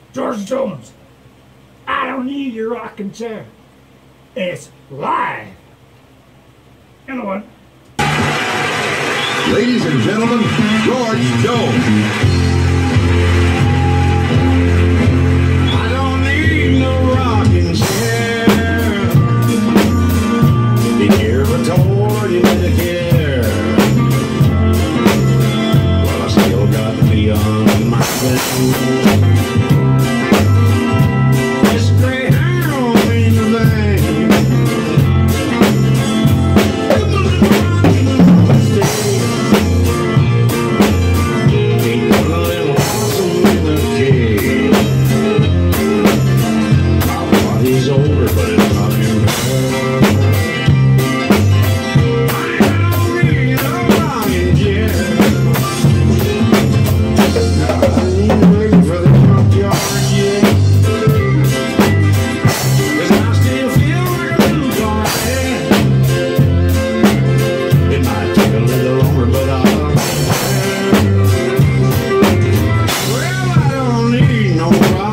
George Jones, I don't need your rocking chair. It's live. And the one. Ladies and gentlemen, George Jones. I don't need no rocking chair. Did you ever told you Medicare? Well, I still got the beyond my thing. No